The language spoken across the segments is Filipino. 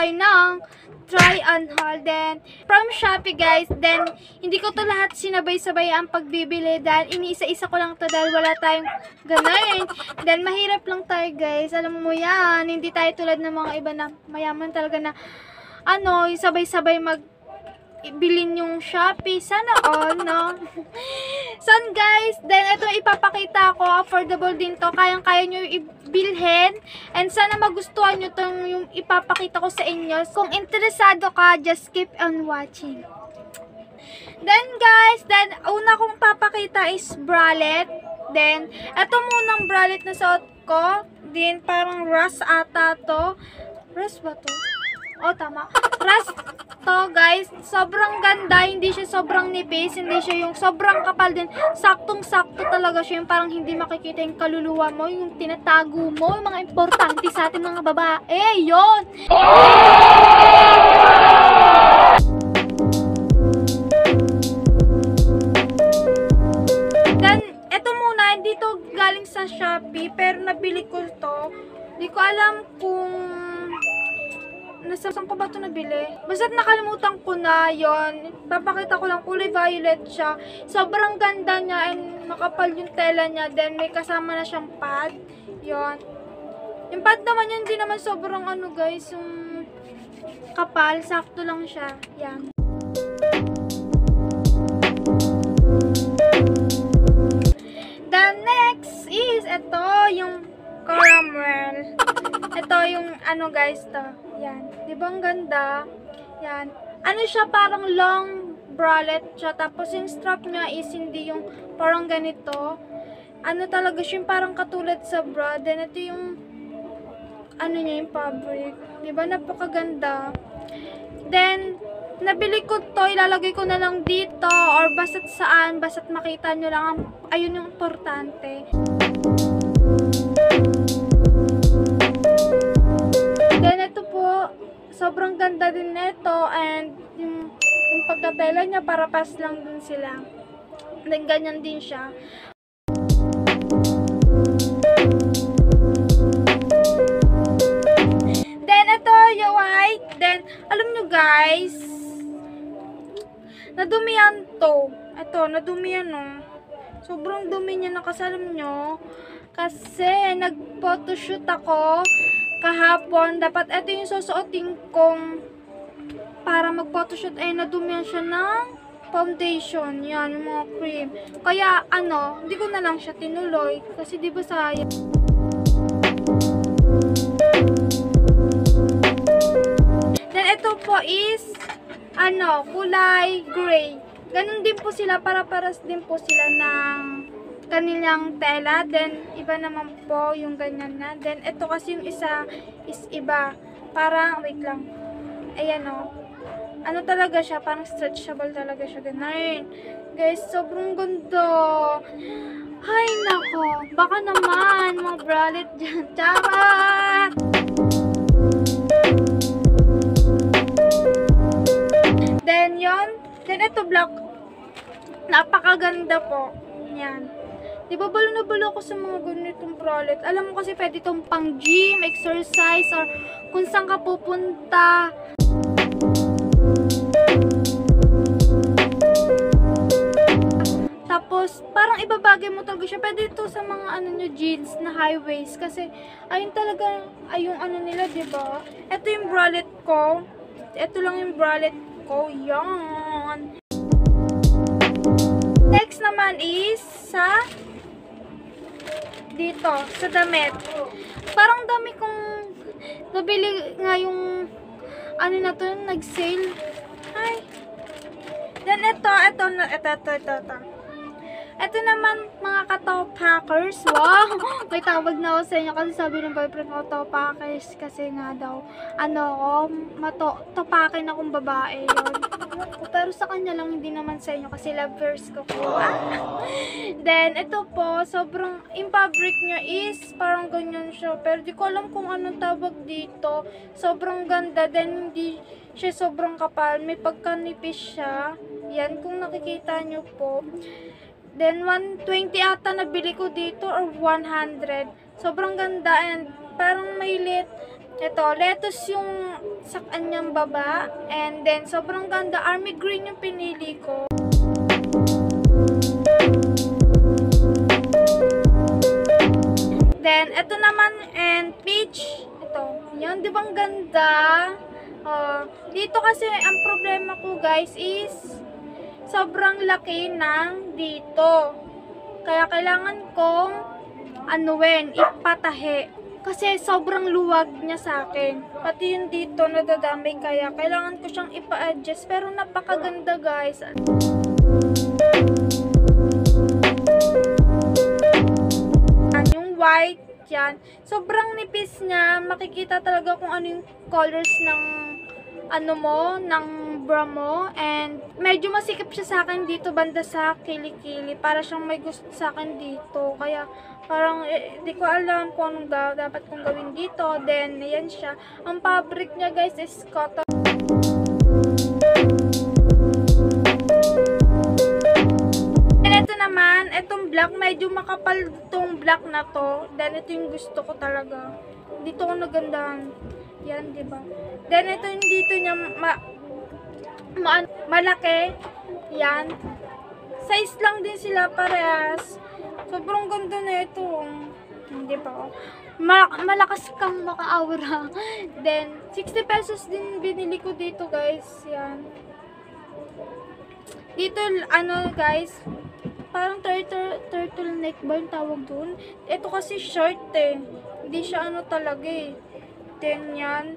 tayo ng try on haul. Then, from Shopee guys. Then, hindi ko to lahat sinabay-sabay ang pagbibili. Dahil iniisa-isa ko lang to dahil wala tayong ganun. Then, mahirap lang tayo guys. Alam mo yan. Hindi tayo tulad ng mga iba na mayaman talaga na sabay-sabay bilin yung Shopee. Sana all, no? San guys, then ito ipapakita ko, affordable din to, kayang-kaya nyo ibilhin, and sana magustuhan nyo tong yung ipapakita ko sa inyo. Kung interesado ka, just keep on watching. Then guys, una kong papakita is bralette. Then, ito munang bralette na suot ko, din parang rust ata to. Rust ba to? Oh, tama. Rust to, guys. Sobrang ganda. Hindi siya sobrang nipis. Hindi siya yung sobrang kapal din. Saktong-sakto talaga siya. Yung parang hindi makikita yung kaluluwa mo. Yung tinatago mo. Yung mga importante sa atin mga babae. Yun! Then, eto muna. Hindi to galing sa Shopee. Pero nabili ko to. Hindi ko alam kung saan ko ba ito nabili? Basta't nakalimutan ko na yon. Papakita ko lang, kulay violet siya. Sobrang ganda niya and makapal yung tela niya. Then may kasama na siyang pad. Yon. Yung pad naman yun, hindi naman sobrang guys, yung kapal. Sakto lang siya. Yan. The next is ito, yung caramel. Ito yung guys to. Yan. Diba ang ganda? Yan. Siya parang long bralette siya. Tapos yung strap niya is hindi yung parang ganito. Talaga siya yung parang katulad sa bra. Then ito yung niya yung fabric. Diba? Napakaganda. Then nabili ko to. Ilalagay ko na lang dito or basta't saan. Basta't makita nyo lang. Ayun yung importante. Then ito po, sobrang ganda din nito, and yung pagkatela niya para pas lang din sila. Then ganyan din siya. Then ito yung white. Then alam nyo guys, nadumihan to. Ito, nadumihan Sobrang dumi niya na kasi alam nyo. Kasi nag-photoshoot ako kahapon. Dapat ito yung susuotin kong para mag-photoshoot. Ay, nadumihan siya ng foundation. Yan, yung mga cream. Kaya, hindi ko na lang siya tinuloy. Kasi, di ba sayang. Then, ito po is, kulay gray. Ganun din po sila. Para-paras din po sila ng kanilang tela. Then, iba naman po yung ganyan na. Then, ito kasi yung isa is iba. Parang, wait lang. Ayan talaga siya. Parang stretchable talaga siya. Ganun. Guys, sobrang ganda. Hay, nako. Baka naman, mga bralette dyan. Charot! Then, Then, ito black. Napakaganda po. Yan. Diba, balo na balo ako sa mga ganitong bralette. Alam mo kasi pwede itong pang gym, exercise, or kung saan ka pupunta. Tapos, parang ibabagay mo talaga siya. Pwede ito sa mga jeans na high waist. Kasi, ayun talaga, yung nila, diba? Ito yung bralette ko. Ito lang yung bralette ko. Yan. Next naman is sa dito, sa damit. Parang dami kong nabili nga yung na to, nag-sale. Ay. Then ito. Ito naman, mga katopakers. Wow! May tawag na ako sa inyo kasi sabi ng boyfriend ko, topakers. Kasi nga daw, topakin akong babae yun. Pero sa kanya lang, hindi naman sa inyo kasi lovers ko po. Then, ito po, sobrang, yung fabric niya is parang ganyan siya. Pero di ko alam kung anong tawag dito. Sobrang ganda. Then, hindi siya sobrang kapal. May pagkanipis siya. Yan, kung nakikita nyo po. Then, 120 ata nabili ko dito or 100. Sobrang ganda and parang may lit. Ito, lettuce yung sa kanyang baba. And then, sobrang ganda. Army green yung pinili ko. Then, ito naman, and peach. Ito. Yan, di bang ganda? Dito kasi, ang problema ko, guys, is sobrang laki ng dito. Kaya kailangan kong ipatahi. Kasi sobrang luwag niya sa akin. Pati yung dito nadadamay, kaya kailangan ko siyang ipa-adjust. Pero napakaganda, guys. Yung white, yan. Sobrang nipis niya. Makikita talaga kung ano yung colors ng ng bra mo. And medyo masikip siya sa akin dito banda sa kilikili. Para siyang may gusto sa akin dito. Kaya parang di ko alam kung anong dapat kong gawin dito. Then ayan siya. Ang fabric niya, guys, is cotton. And ito naman, itong black, medyo makapal itong black na to. Then ito yung gusto ko talaga. Dito ko nagandahan. Yan, diba? Then, ito yung dito niya malaki. Yan. Size lang din sila parehas. Sobrang ganda na ito. Hindi pa. Malakas kang maka-aura. Then, 60 pesos din binili ko dito, guys. Yan. Dito, guys, parang turtleneck ba yung tawag dun? Ito kasi short eh. Hindi siya talaga eh. Then yan.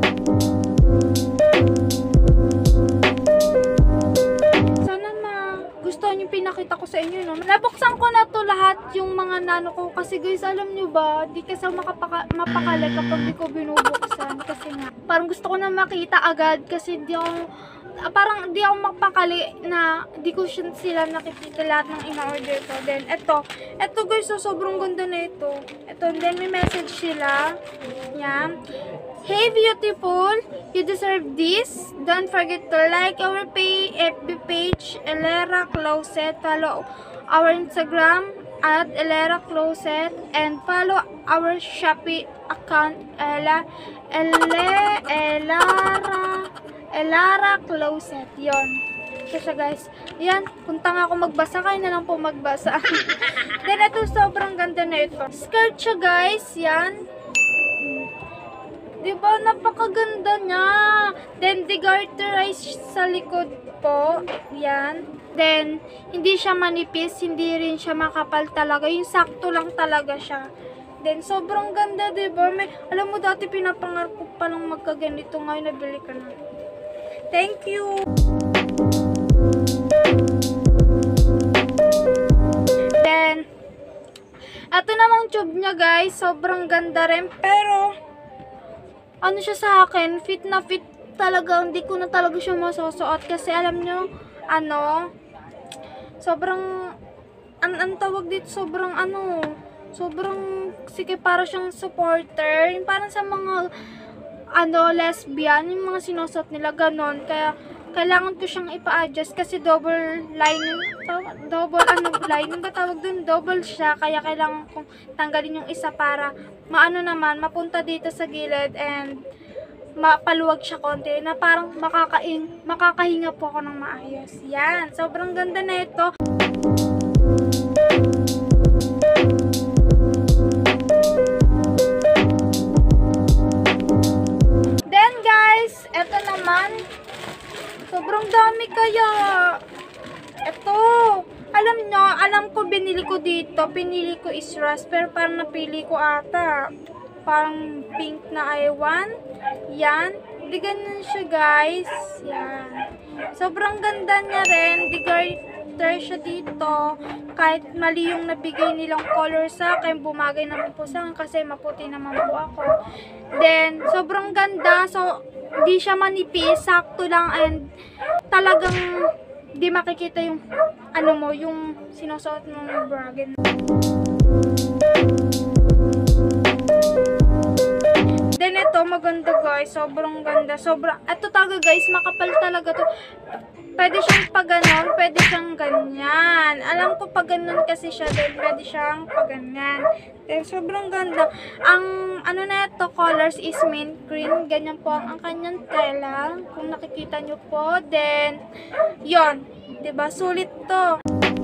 Sana gustuhan yung pinakita ko sa inyo, no? Nabuksan ko na to lahat yung mga nano ko. Kasi guys, alam nyo ba, di kasi mapakali kapag di ko binubuksan. Kasi nga, parang gusto ko na makita agad. Kasi di ako mapakali na di ko sila nakikita lahat ng in-order ko. Then, eto guys, so sobrang ganda na ito. Then may message sila. Yan. Hey beautiful, you deserve this. Don't forget to like our FB page, Elera Closet. Follow our Instagram at Elera Closet. And follow our Shopee account, Elara Closet. Yon. Kasi guys, yan, punta nga ako magbasa, kayo na lang po magbasa. Then ito, sobrang ganda na ito. Skirt siya, guys. Yan. Diba, napakaganda niya. Then, degarterized sa likod po. Yan. Then, hindi siya manipis, hindi rin siya makapal talaga. Yung sakto lang talaga siya. Then, sobrang ganda, diba? Alam mo, dati pinapangarap ko palang magkaganito. Ngayon, nabili ka na. Thank you! Then, ito namang tube niya, guys. Sobrang ganda rin. Pero, ano siya sa akin, fit na fit talaga. Hindi ko na talaga siya masusuot. Kasi alam nyo, sobrang, ang tawag dito, sobrang sige, para siyang supporter. Yung parang sa mga, lesbian, yung mga sinusuot nila, ganon. Kaya, kailangan ko siyang ipa-adjust kasi double lining ba tawag dun? Double siya, kaya kailangan kong tanggalin yung isa para mapunta dito sa gilid and mapaluwag siya konti na parang makakahinga po ako ng maayos. Yan, sobrang ganda na ito. Then guys, eto naman, sobrang dami kaya. Ito, alam ko binili ko dito. Pinili ko is rust, pero parang napili ko ata. Parang pink na I1. Yan. Di ganun siya, guys. Yan. Sobrang ganda niya rin. Di-garter siya dito. Kahit mali yung nabigay nilang color sa akin, bumagay naman po sa akin kasi maputi naman po ako. Then, sobrang ganda. So, di siya manipis. Sakto lang and talagang di makikita yung yung sinusuot mong bra. then ito, maganda guys. Sobrang ganda. Ito talaga guys, makapal talaga to. Pwede siyang pag ganon, pwede siyang ganyan. Alam ko pag ganon kasi siya, then pwede siyang pag ganyan. Then, sobrang ganda. Ang, ano na ito, colors is mint green. Ganyan po ang kanyang tela. Kung nakikita nyo po. Then, yon, diba? Sulit to.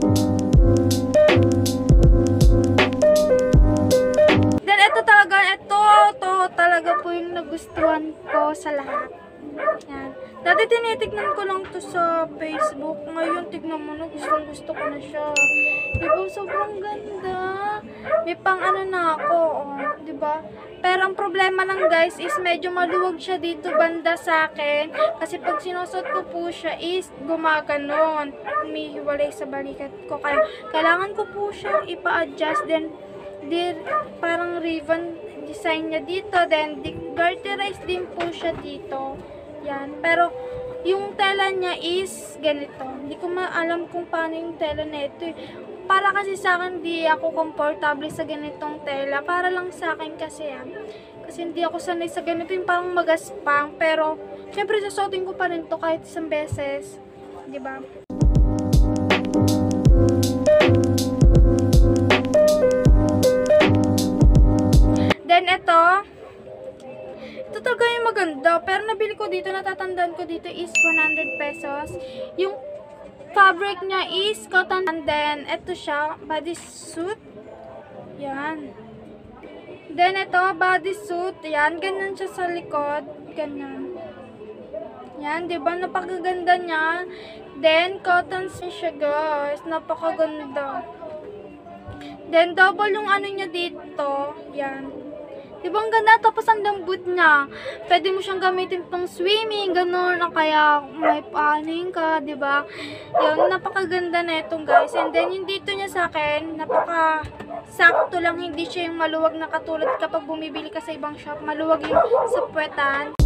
Then, ito talaga po yung nagustuhan ko sa lahat. Yan. Dati tinitignan ko lang to sa Facebook. Ngayon, tignan mo na, gusto ko na siya. Diba? Sobrang ganda. May pang ano na ako, oh. Diba? Pero ang problema lang guys is medyo maluwag siya dito banda sa akin. Kasi pag sinusot ko po siya is gumaganon. Humihiwalay sa balikat ko. Kaya kailangan ko po siyang ipa-adjust. Then, parang ribbon design niya dito. Then, garterize din po siya dito. Yan. Pero, yung tela niya is ganito. Hindi ko maalam kung paano yung tela na ito. Para kasi sa akin, di ako komportable sa ganitong tela. Para lang sa akin kasi yan. Kasi hindi ako sanay sa ganito yung parang magaspang. Pero, syempre, sasuotin ko pa rin to kahit isang beses. Diba? Then, ito talaga yung maganda. Pero nabili ko dito, natatandaan ko dito is 100 pesos. Yung fabric niya is cotton. And then, ito siya, bodysuit. Yan. Then, ito, bodysuit. Yan, ganyan siya sa likod. Ganyan. Yan, diba? Napakaganda niya. Then, cotton siya, guys. Napakaganda. Then, double yung ano niya dito. Yan. Diba ang ganda? Tapos ang lambot niya. Pwede mo siyang gamitin pang swimming, gano'n. O kaya may paaning ka, diba? Yun, napakaganda na itong guys. And then, yung dito niya sa akin, napaka-sakto lang. Hindi siya yung maluwag na katulad kapag bumibili ka sa ibang shop. Maluwag yung sa puwetan.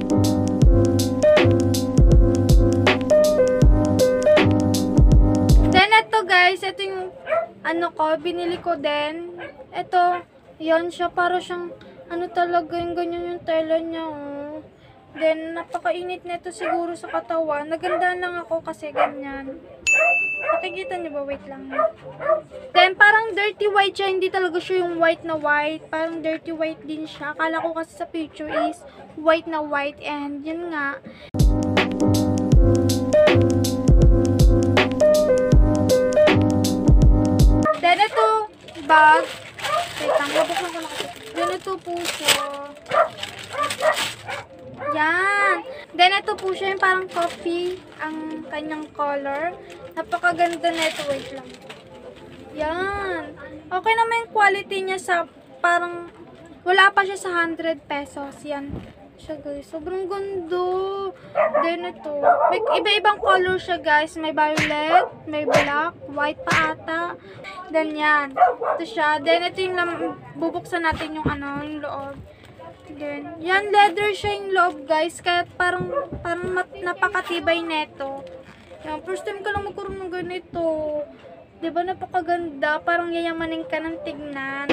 Then, ito guys, ito yung ano ko, binili ko din. Ito, yan siya, para siyang, ano talaga, yung ganyan yung tela niya, oh. Then, napakainit na ito siguro sa katawan. Nagandaan lang ako kasi ganyan. Nakikita niyo ba? Wait lang. Then, parang dirty white siya. Hindi talaga siya yung white na white. Parang dirty white din siya. Akala ko kasi sa picture is white na white. And, yun nga. Then, ito, bag. Wait lang, mabuksan ko na kasi. Ganito po siya. Yan. Then, ito po siya yung parang coffee ang kanyang color. Napakaganda na ito. Wait lang. Yan. Okay naman yung quality niya sa parang wala pa siya sa 100 pesos. Yan. Siya guys. Sobrang ganda. Then, ito. May iba-ibang color siya guys. May violet, may black, white pa ata. Then, yan. Ito siya. Then, ito yung bubuksan natin yung ano, yung loob. Then, yan, leather siya yung loob, guys. Kaya parang napakatibay neto. Yan, first time ko lang magkaroon ng ganito. Diba, napakaganda. Parang yayamanin ka ng tignan.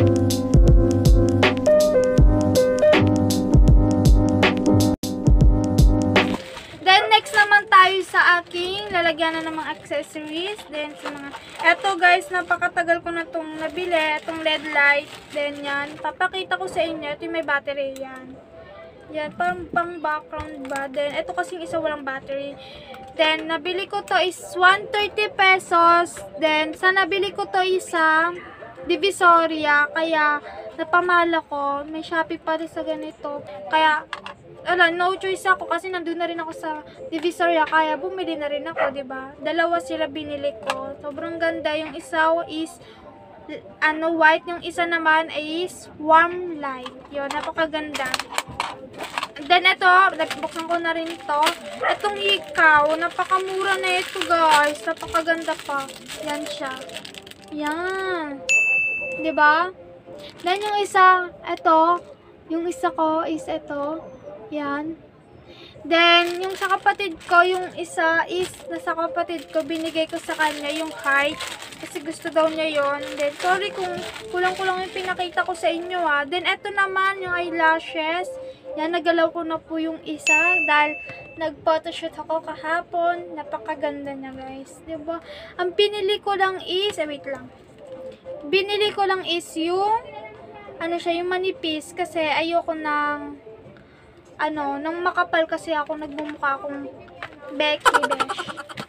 Then, next naman tayo sa aking lalagyan na ng mga accessories. Then, sa mga, eto guys, napakatagal ko na itong nabili. Itong LED light. Then, yan. Papakita ko sa inyo. Ito yung may battery. Yan. Yan. Pang background ba. Then, ito kasing isa walang battery. Then, nabili ko to is 130 pesos. Then, sa nabili ko to isa Divisoria. Kaya, napamala ko. May Shopee pa rin sa ganito. Kaya, no choice ako kasi nandun na rin ako sa Divisoria, kaya bumili na rin ako, diba? Dalawa sila binili ko. Sobrang ganda. Yung isa is white, yung isa naman is warm light. Yun, napakaganda. Then ito, nagbuksan ko na rin to. Itong ikaw, napakamura na ito guys. Napakaganda pa. Yan siya. Yan. Diba? Then yung isa, ito. Yung isa ko is ito. Yan. Then, yung sa kapatid ko, yung isa is, nasa kapatid ko, binigay ko sa kanya yung height. Kasi gusto daw niya yon. Then, sorry kung kulang-kulang yung pinakita ko sa inyo ha. Then, eto naman, yung eyelashes. Yan, nagalaw ko na po yung isa dahil nag-photoshoot ako kahapon. Napakaganda niya, guys. Diba? Ang pinili ko lang is, wait lang. Binili ko lang is yung, yung manipis. Kasi ayoko ng, nang makapal kasi ako, nagmumukha akong Becky, besh.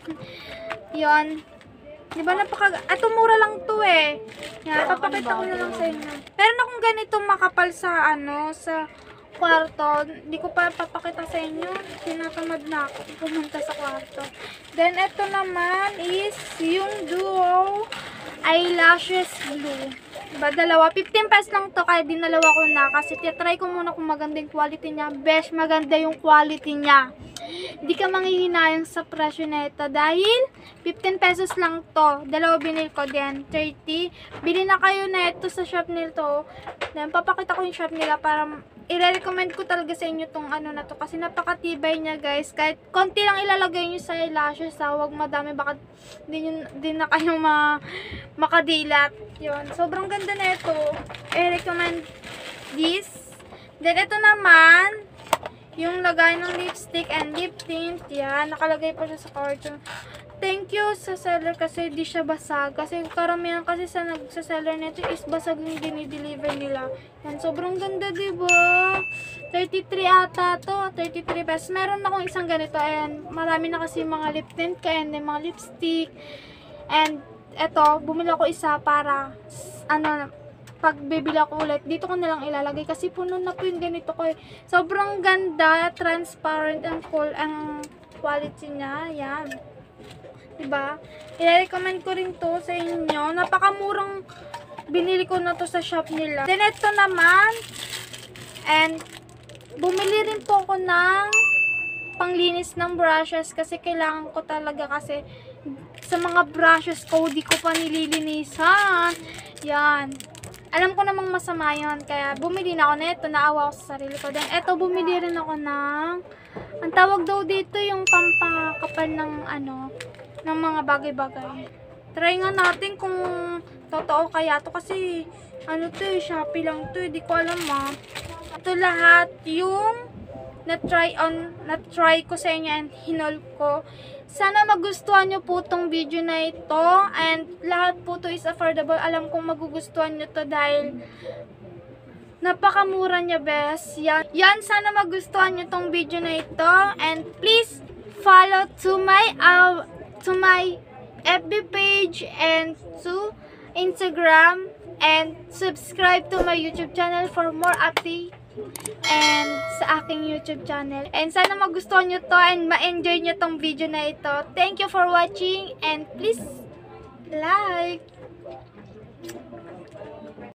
Yun. Diba mura lang to eh. Yan, papakita ko na lang sa inyo. Meron akong ganitong makapal sa, sa kwarto. Hindi ko pa papakita sa inyo. Tinatamad na ako pumunta sa kwarto. Then, ito naman is yung Duo Eyelashes Blue. Diba, dalawa. 15 pesos lang to, kaya dinalawa ko na. Kasi titry ko muna kung maganda yung quality niya. Besh, maganda yung quality niya. Hindi ka manghihinayang sa presyo na ito dahil 15 pesos lang to. Dalawa binil ko din, 30. Bili na kayo na ito sa shop nito. Then, papakita ko yung shop nila para i-recommend ko talaga sa inyo tong na to. Kasi napakatibay niya, guys. Kahit konti lang ilalagay nyo sa eyelashes, huwag madami. Baka din na kayo makadilat. Yun. Sobrang ganda na ito. I-recommend this. Then, ito naman, yung lagay ng lipstick and lip tint. Yan. Nakalagay pa siya sa carton. Thank you sa seller kasi di siya basag. Kasi karamihan kasi sa nagsaseller nito is basag yung dinideliver nila. Yan. Sobrang ganda, diba? 33 ata to. 33 pesos. Meron akong isang ganito. And marami na kasi mga lip tint kaya and mga lipstick. And eto, bumili ako isa para pag bibili ako ulit, dito ko nalang ilalagay kasi puno na po yung ganito ko. Sobrang ganda, transparent and cool ang quality niya. Yan. Diba? I-recommend ko rin to sa inyo. Napakamurang binili ko na to sa shop nila. Then ito naman, and bumili rin po ako ng panglinis ng brushes kasi kailangan ko talaga kasi sa mga brushes ko, di ko pa nililinisan. Yan. Alam ko namang masama yun, kaya bumili na ako na ito, naawa ako sa sarili ko. Then, eto, bumili rin ako ng, ang tawag daw dito yung pampakapal ng, ng mga bagay-bagay. Try nga natin kung totoo kaya to kasi, to Shopee lang to, di ko alam Ito lahat yung na-try ko sa inyo and hinol ko. Sana magustuhan nyo po tong video na ito and lahat po to is affordable. Alam kong magugustuhan nyo to dahil napakamura niya, best. Yan, sana magustuhan nyo tong video na ito and please follow to my FB page and to Instagram and subscribe to my YouTube channel for more updates and sa aking YouTube channel. And sana magustuhan nyo to and ma-enjoy nyo tong video na ito. Thank you for watching and please like.